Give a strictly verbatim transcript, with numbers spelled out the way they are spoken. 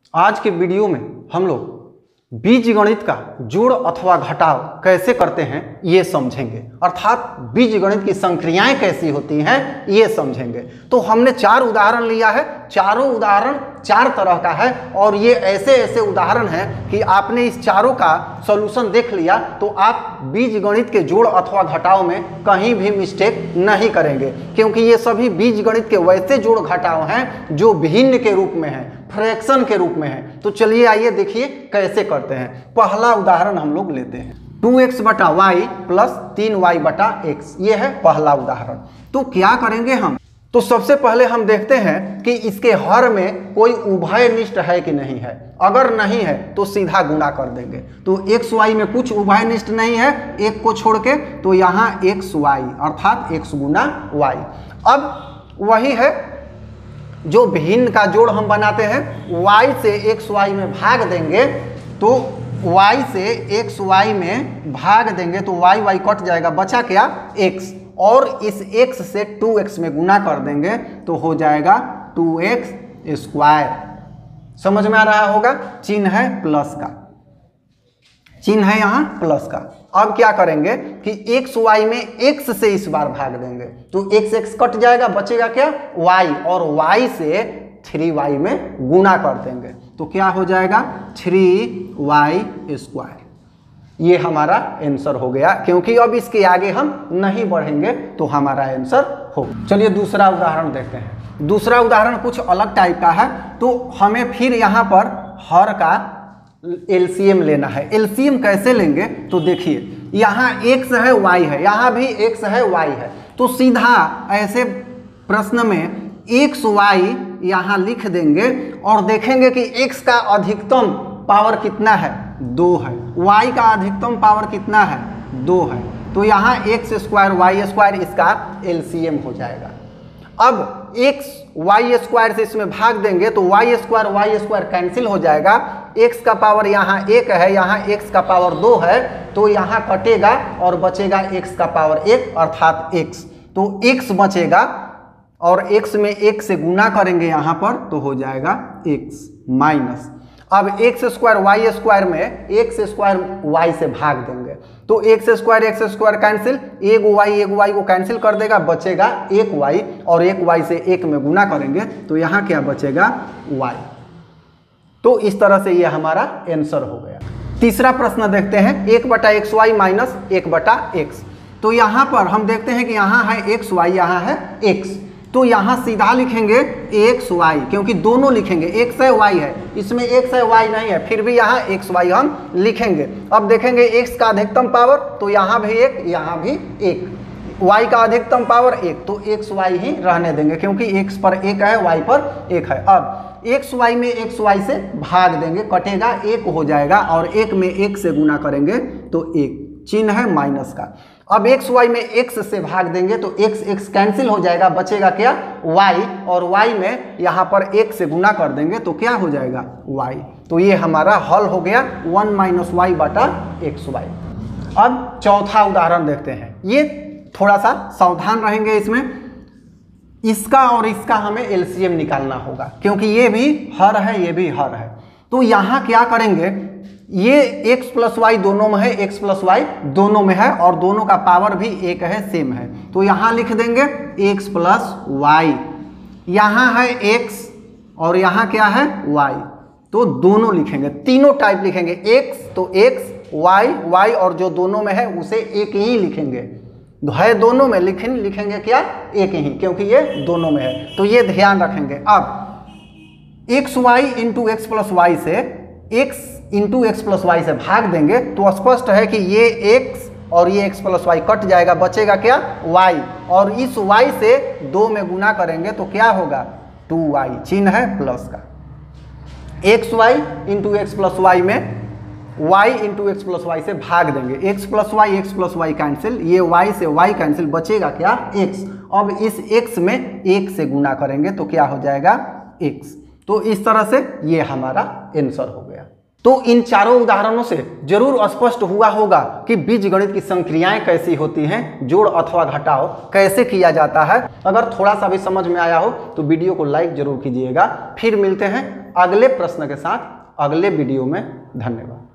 आज के वीडियो में हम लोग बीजगणित का जोड़ अथवा घटाव कैसे करते हैं ये समझेंगे, अर्थात बीजगणित की संक्रियाएं कैसी होती हैं ये समझेंगे। तो हमने चार उदाहरण लिया है, चारों उदाहरण चार तरह का है और ये ऐसे ऐसे उदाहरण हैं कि आपने इस चारों का सॉल्यूशन देख लिया तो आप बीजगणित के जोड़ अथवा घटाव में कहीं भी मिस्टेक नहीं करेंगे, क्योंकि ये सभी बीजगणित के वैसे जोड़ घटाव हैं जो भिन्न के रूप में हैं, फ्रैक्शन के रूप में है। तो चलिए आइए देखिए कैसे करते हैं। पहला उदाहरण हम लोग लेते हैं, टू एक्स बटा वाई प्लस तीन वाई बटा एक्स, ये है पहला उदाहरण। तो क्या करेंगे हम, तो सबसे पहले हम देखते हैं कि इसके हर में कोई उभयनिष्ठ है कि नहीं है। अगर नहीं है तो सीधा गुणा कर देंगे। तो एक्स वाई में कुछ उभयनिष्ठ नहीं है, एक को छोड़ के, तो यहाँ एक्स वाई अर्थात एक्स गुना वाई। अब वही है जो भिन्न का जोड़ हम बनाते हैं, y से एक्स वाई में भाग देंगे तो y से एक्स वाई में भाग देंगे तो y y कट जाएगा, बचा क्या x, और इस x से टू एक्स में गुना कर देंगे तो हो जाएगा टू एक्स स्क्वायर। समझ में आ रहा होगा, चिन्ह है प्लस का, चिन्ह है यहाँ प्लस का। अब क्या करेंगे कि एक्स वाई में x से इस बार भाग देंगे तो x x कट जाएगा, बचेगा क्या y, और y से थ्री वाई में गुणा कर देंगे तो क्या हो जाएगा थ्री वाई स्क्वायर। ये हमारा आंसर हो गया, क्योंकि अब इसके आगे हम नहीं बढ़ेंगे तो हमारा आंसर हो। चलिए दूसरा उदाहरण देखते हैं। दूसरा उदाहरण कुछ अलग टाइप का है, तो हमें फिर यहाँ पर हर का एलसीएम लेना है। एलसीएम कैसे लेंगे, तो देखिए यहाँ x है y है, यहाँ भी x है y है, तो सीधा ऐसे प्रश्न में एक्स वाई यहाँ लिख देंगे और देखेंगे कि x का अधिकतम पावर कितना है, दो है, y का अधिकतम पावर कितना है, दो है, तो यहाँ एक्स स्क्वायर वाई स्क्वायर इसका एलसीएम हो जाएगा। अब x वाई स्क्वायर से इसमें भाग देंगे तो y square y square cancel हो जाएगा, x का पावर यहाँ एक है, यहाँ x का पावर दो है, तो यहाँ कटेगा और बचेगा x का पावर एक अर्थात x, तो x बचेगा और x में एक से गुना करेंगे यहाँ पर तो हो जाएगा x माइनस। अब एक्स स्क्वायर वाई स्क्वायर में एक्स स्क्वायर वाई से भाग देंगे तो x square x square cancel, एक वाई एक वाई को कैंसिल कर देगा, बचेगा एक वाई, और एक वाई से एक में गुना करेंगे तो यहाँ क्या बचेगा y। तो इस तरह से ये हमारा आंसर हो गया। तीसरा प्रश्न देखते हैं, एक बटा एक्स वाई माइनस एक बटा एक्स। तो यहाँ पर हम देखते हैं कि यहाँ है एक्स वाई, यहाँ है एक्स, तो यहाँ सीधा लिखेंगे एक्स वाई, क्योंकि दोनों लिखेंगे, एक्स है वाई है, इसमें एक्स है वाई नहीं है, फिर भी यहाँ एक्स वाई हम लिखेंगे। अब देखेंगे एक्स का अधिकतम पावर तो यहाँ भी एक, यहाँ भी एक, वाई का अधिकतम पावर एक, तो एक्स वाई ही रहने देंगे क्योंकि एक्स पर एक है, वाई पर एक है। अब एक्स वाई में एक्स वाई से भाग देंगे, कटेगा एक हो जाएगा, और एक में एक से गुना करेंगे तो एक, चिन्ह है माइनस का। अब एक्स वाई में एक्स से भाग देंगे तो एक्स एक्स कैंसिल हो जाएगा, बचेगा क्या वाई, और वाई में यहाँ पर एक से गुना कर देंगे तो क्या हो जाएगा वाई। तो ये हमारा हल हो गया वन माइनस वाई बटा एक्स वाई। अब चौथा उदाहरण देखते हैं, ये थोड़ा सा सावधान रहेंगे इसमें, इसका और इसका हमें एलसीएम निकालना होगा क्योंकि ये भी हर है, ये भी हर है। तो यहाँ क्या करेंगे, ये x प्लस वाई दोनों में है, x प्लस वाई दोनों में है, और दोनों का पावर भी एक है, सेम है, तो यहाँ लिख देंगे x प्लस वाई, यहाँ है x और यहाँ क्या है y, तो दोनों लिखेंगे, तीनों टाइप लिखेंगे, x तो x, y y, और जो दोनों में है उसे एक ही लिखेंगे, है दोनों में लिखें लिखेंगे क्या एक ही, क्योंकि ये दोनों में है, तो ये ध्यान रखेंगे। अब x y into x plus y से x into x plus y से भाग देंगे तो स्पष्ट है कि ये x और ये x प्लस वाई कट जाएगा, बचेगा क्या y, और इस y से दो में गुना करेंगे तो क्या होगा टू वाई, चिन्ह है प्लस का। X y into x plus y में y into x plus y से भाग देंगे, x plus y x plus y cancel, ये y से y कैंसिल, बचेगा क्या x। अब इस x में एक से गुना करेंगे तो क्या हो जाएगा x। तो इस तरह से ये हमारा आंसर हो गया। तो इन चारों उदाहरणों से जरूर स्पष्ट हुआ होगा कि बीजगणित की संक्रियाएं कैसी होती हैं, जोड़ अथवा घटाव कैसे किया जाता है। अगर थोड़ा सा भी समझ में आया हो तो वीडियो को लाइक जरूर कीजिएगा। फिर मिलते हैं अगले प्रश्न के साथ अगले वीडियो में। धन्यवाद।